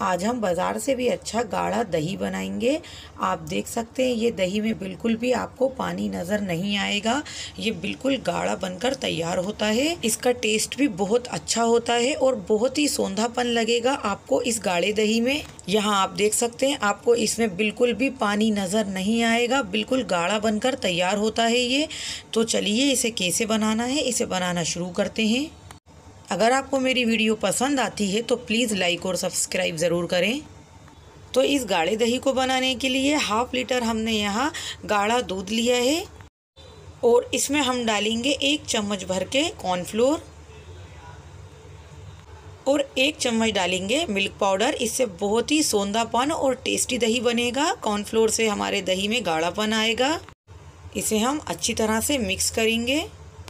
आज हम बाज़ार से भी अच्छा गाढ़ा दही बनाएंगे। आप देख सकते हैं ये दही में बिल्कुल भी आपको पानी नज़र नहीं आएगा। ये बिल्कुल गाढ़ा बनकर तैयार होता है। इसका टेस्ट भी बहुत अच्छा होता है और बहुत ही सौंधापन लगेगा आपको इस गाढ़े दही में। यहाँ आप देख सकते हैं आपको इसमें बिल्कुल भी पानी नज़र नहीं आएगा, बिल्कुल गाढ़ा बनकर तैयार होता है ये। तो चलिए इसे कैसे बनाना है, इसे बनाना शुरू करते हैं। अगर आपको मेरी वीडियो पसंद आती है तो प्लीज़ लाइक और सब्सक्राइब ज़रूर करें। तो इस गाढ़े दही को बनाने के लिए हाफ लीटर हमने यहाँ गाढ़ा दूध लिया है और इसमें हम डालेंगे 1 चम्मच भर के कॉर्नफ्लोर और 1 चम्मच डालेंगे मिल्क पाउडर। इससे बहुत ही सौंधापन और टेस्टी दही बनेगा। कॉर्नफ्लोर से हमारे दही में गाढ़ापन आएगा। इसे हम अच्छी तरह से मिक्स करेंगे।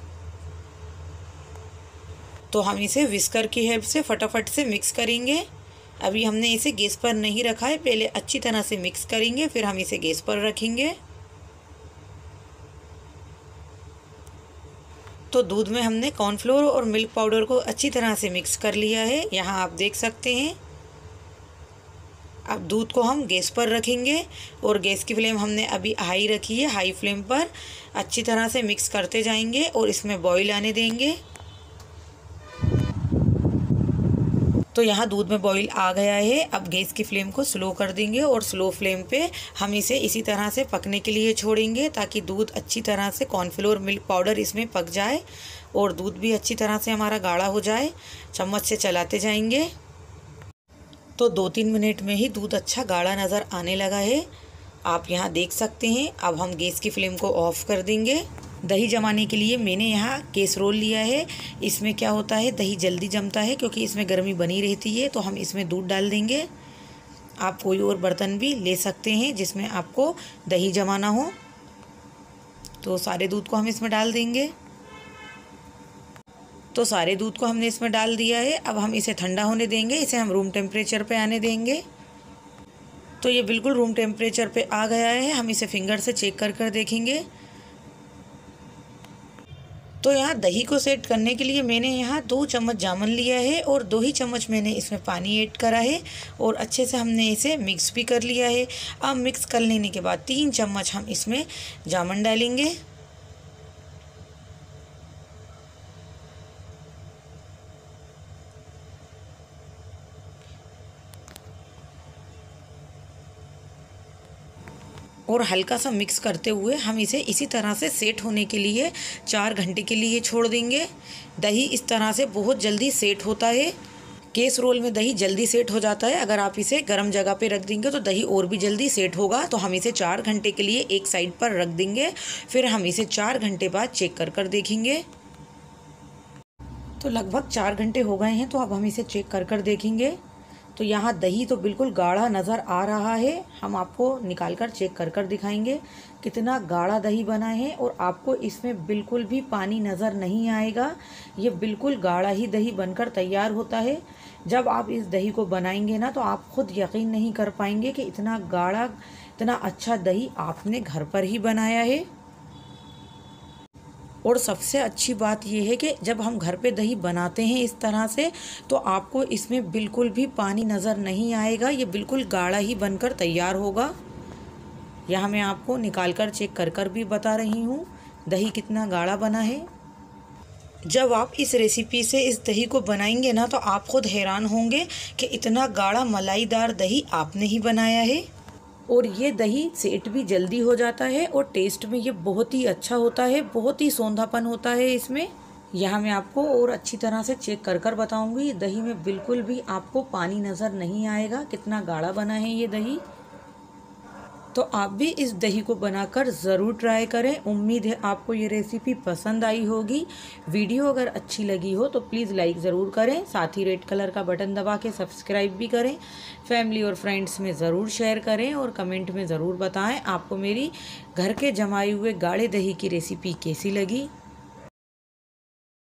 तो हम इसे विस्कर की हेल्प से फटाफट से मिक्स करेंगे। अभी हमने इसे गैस पर नहीं रखा है, पहले अच्छी तरह से मिक्स करेंगे फिर हम इसे गैस पर रखेंगे। तो दूध में हमने कॉर्नफ्लोर और मिल्क पाउडर को अच्छी तरह से मिक्स कर लिया है। यहाँ आप देख सकते हैं। अब दूध को हम गैस पर रखेंगे और गैस की फ्लेम हमने अभी हाई रखी है। हाई फ्लेम पर अच्छी तरह से मिक्स करते जाएंगे और इसमें बॉईल आने देंगे। तो यहाँ दूध में बॉईल आ गया है। अब गैस की फ्लेम को स्लो कर देंगे और स्लो फ्लेम पे हम इसे इसी तरह से पकने के लिए छोड़ेंगे ताकि दूध अच्छी तरह से कॉर्नफ्लोर मिल्क पाउडर इसमें पक जाए और दूध भी अच्छी तरह से हमारा गाढ़ा हो जाए। चम्मच से चलाते जाएंगे। तो 2-3 मिनट में ही दूध अच्छा गाढ़ा नज़र आने लगा है। आप यहाँ देख सकते हैं। अब हम गैस की फ्लेम को ऑफ कर देंगे। दही जमाने के लिए मैंने यहाँ कैसरोल लिया है। इसमें क्या होता है, दही जल्दी जमता है क्योंकि इसमें गर्मी बनी रहती है। तो हम इसमें दूध डाल देंगे। आप कोई और बर्तन भी ले सकते हैं जिसमें आपको दही जमाना हो। तो सारे दूध को हम इसमें डाल देंगे। तो सारे दूध को हमने इसमें डाल दिया है। अब हम इसे ठंडा होने देंगे। इसे हम रूम टेम्परेचर पे आने देंगे। तो ये बिल्कुल रूम टेम्परेचर पे आ गया है। हम इसे फिंगर से चेक कर देखेंगे। तो यहाँ दही को सेट करने के लिए मैंने यहाँ 2 चम्मच जामुन लिया है और 2 ही चम्मच मैंने इसमें पानी ऐड करा है और अच्छे से हमने इसे मिक्स भी कर लिया है। अब मिक्स कर लेने के बाद 3 चम्मच हम इसमें जामुन डालेंगे। और हल्का सा मिक्स करते हुए हम इसे इसी तरह से सेट होने के लिए 4 घंटे के लिए छोड़ देंगे। दही इस तरह से बहुत जल्दी सेट होता है। कैसरोल में दही जल्दी सेट हो जाता है। अगर आप इसे गर्म जगह पे रख देंगे तो दही और भी जल्दी सेट होगा। तो हम इसे 4 घंटे के लिए एक साइड पर रख देंगे। फिर हम इसे 4 घंटे बाद चेक कर देखेंगे। तो लगभग 4 घंटे हो गए हैं। तो अब हम इसे चेक कर देखेंगे। तो यहाँ दही तो बिल्कुल गाढ़ा नज़र आ रहा है। हम आपको निकाल कर चेक कर दिखाएंगे कितना गाढ़ा दही बना है और आपको इसमें बिल्कुल भी पानी नज़र नहीं आएगा। ये बिल्कुल गाढ़ा ही दही बनकर तैयार होता है। जब आप इस दही को बनाएंगे ना तो आप खुद यकीन नहीं कर पाएंगे कि इतना गाढ़ा, इतना अच्छा दही आपने घर पर ही बनाया है। और सबसे अच्छी बात यह है कि जब हम घर पे दही बनाते हैं इस तरह से तो आपको इसमें बिल्कुल भी पानी नज़र नहीं आएगा। ये बिल्कुल गाढ़ा ही बनकर तैयार होगा। यहाँ मैं आपको निकाल कर चेक कर भी बता रही हूँ दही कितना गाढ़ा बना है। जब आप इस रेसिपी से इस दही को बनाएंगे ना तो आप खुद हैरान होंगे कि इतना गाढ़ा मलाईदार दही आपने ही बनाया है। और ये दही सेट भी जल्दी हो जाता है और टेस्ट में ये बहुत ही अच्छा होता है, बहुत ही सौंधापन होता है इसमें। यहाँ मैं आपको और अच्छी तरह से चेक कर बताऊँगी। दही में बिल्कुल भी आपको पानी नज़र नहीं आएगा। कितना गाढ़ा बना है ये दही। तो आप भी इस दही को बनाकर ज़रूर ट्राई करें। उम्मीद है आपको ये रेसिपी पसंद आई होगी। वीडियो अगर अच्छी लगी हो तो प्लीज़ लाइक ज़रूर करें। साथ ही रेड कलर का बटन दबा के सब्सक्राइब भी करें। फैमिली और फ्रेंड्स में ज़रूर शेयर करें और कमेंट में ज़रूर बताएं आपको मेरी घर के जमाए हुए गाढ़े दही की रेसिपी कैसी लगी।